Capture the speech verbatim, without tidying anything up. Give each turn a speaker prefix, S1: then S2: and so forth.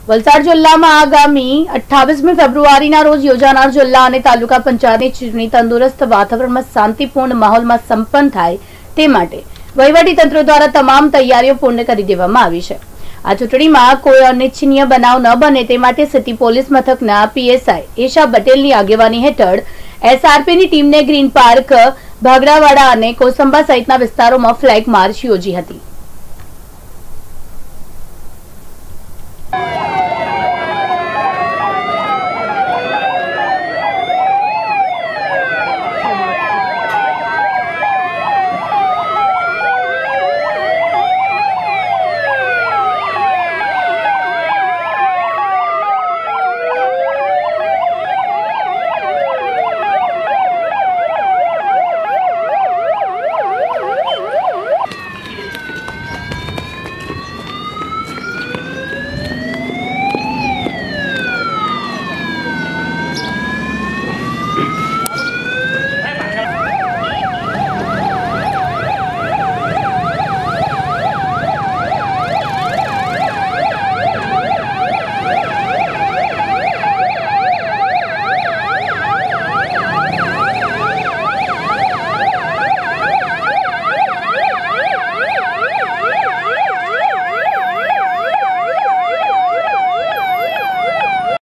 S1: વલસાડ જિલ્લામાં આગામી અઠ્ઠાવીસમી ફેબ્રુઆરીના રોજ યોજાનાર જિલ્લા અને તાલુકા પંચાયતની ચૂંટણી તંદુરસ્ત વાતાવરણમાં શાંતિપૂર્ણ માહોલમાં સંપન્ન થાય તે માટે વહીવટીતંત્ર દ્વારા તમામ તૈયારીઓ પૂર્ણ કરી દેવામાં આવી છે। આ ચૂંટણીમાં કોઈ અનિચ્છનીય બનાવ ન બને તે માટે સિટી પોલીસ મથકના પીએસઆઈ એશા પટેલની આગેવાની હેઠળ એસઆરપીની ટીમને ગ્રીન પાર્ક, ભાગરાવાડા અને કોસંબા સહિતના વિસ્તારોમાં ફ્લેગ માર્ચ યોજી હતી।